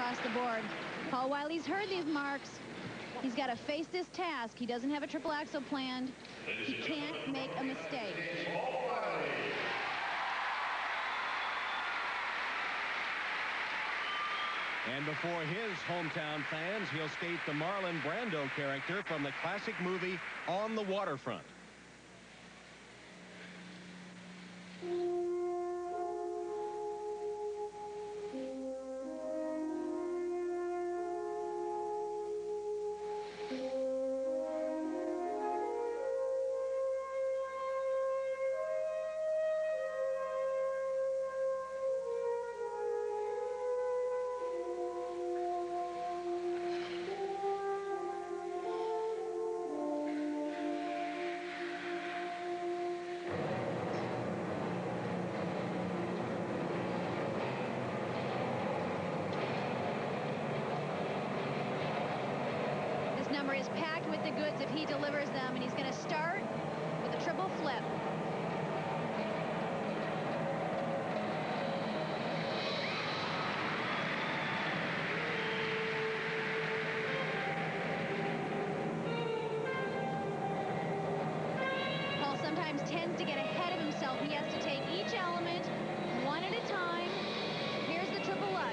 across the board. Paul Wiley's heard these marks. He's got to face this task. He doesn't have a triple axel planned. He can't make a mistake. And before his hometown fans, he'll skate the Marlon Brando character from the classic movie On the Waterfront. Number is packed with the goods if he delivers them, and he's going to start with a triple flip. Paul sometimes tends to get ahead of himself. He has to take each element one at a time. Here's the triple Lutz.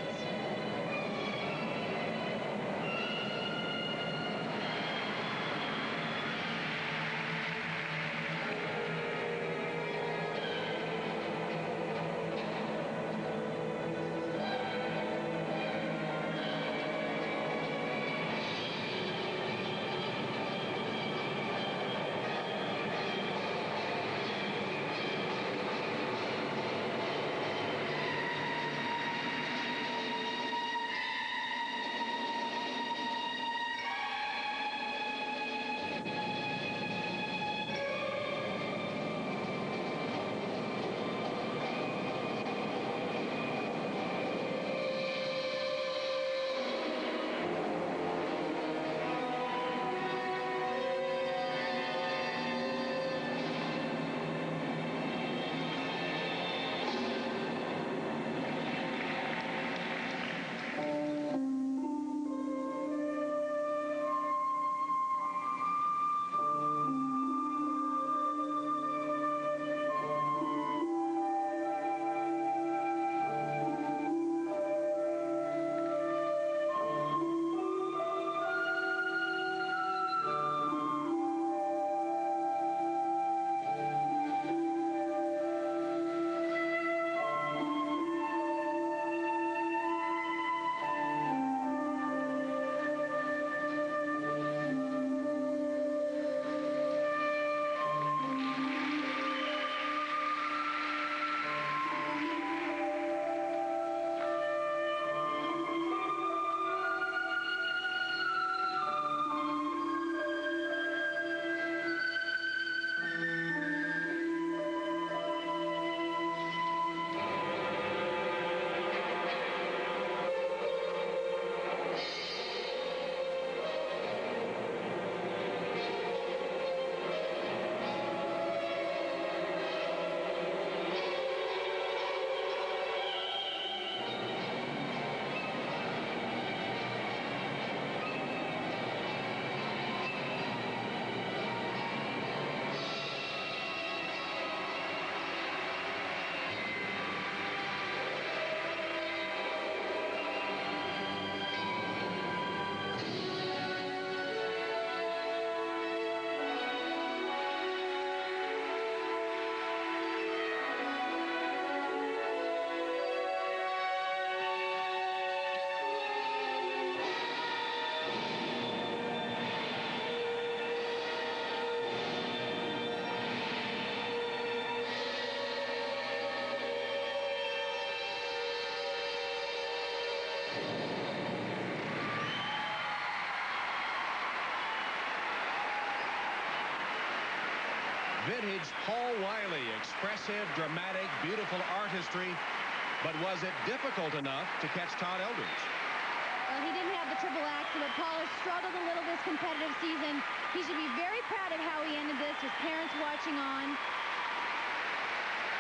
Vintage Paul Wiley, expressive, dramatic, beautiful artistry, but was it difficult enough to catch Todd Eldredge? Well, he didn't have the triple axel, but Paul has struggled a little this competitive season. He should be very proud of how he ended this. His parents watching on.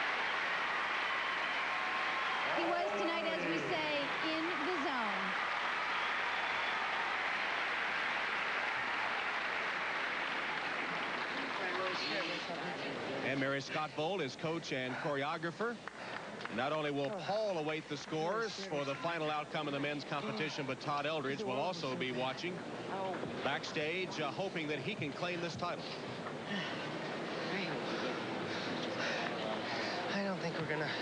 He was tonight, as we say, in the zone. There is Scott Bolt, his coach and choreographer. Not only will Paul await the scores for the final outcome of the men's competition, but Todd Eldredge will also be watching backstage, hoping that he can claim this title. I don't think we're gonna.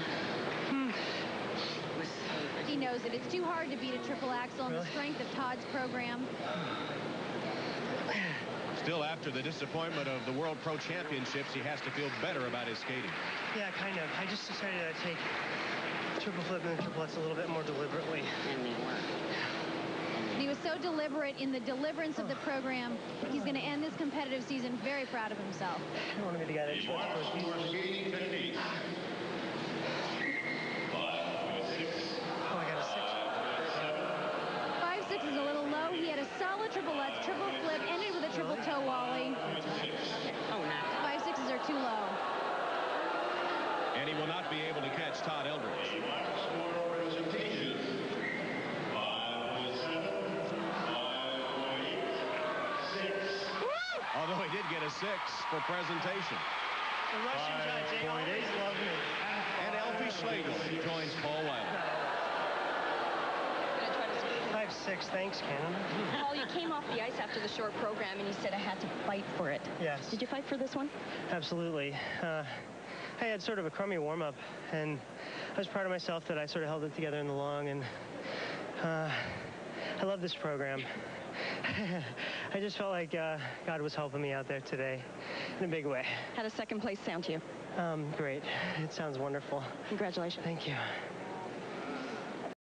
He knows that it's too hard to beat a triple axel on the strength of Todd's program. Still, after the disappointment of the World Pro Championships, he has to feel better about his skating. Yeah, kind of. I just decided to take triple flip and triplets a little bit more deliberately. And he was so deliberate in the deliverance of the program. He's going to end this competitive season very proud of himself. I wanted me to get it. Skating technique. Oh, I got a 6. 5.6 is a little low. He had a solid triple lutz, triple flip, ended with a triple toe wally. 5.6s are too low. And he will not be able to catch Todd Eldredge. Although he did get a 6 for presentation. The Russian judge, they always love me. And Elfie Schlegel joins Paul Wiley. 5.6, thanks, Ken. Paul, you came off the ice after the short program and you said I had to fight for it. Yes. Did you fight for this one? Absolutely. I had sort of a crummy warm-up, and I was proud of myself that I sort of held it together in the long, and I love this program. I just felt like God was helping me out there today in a big way. How does second place sound to you? Great. It sounds wonderful. Congratulations. Thank you.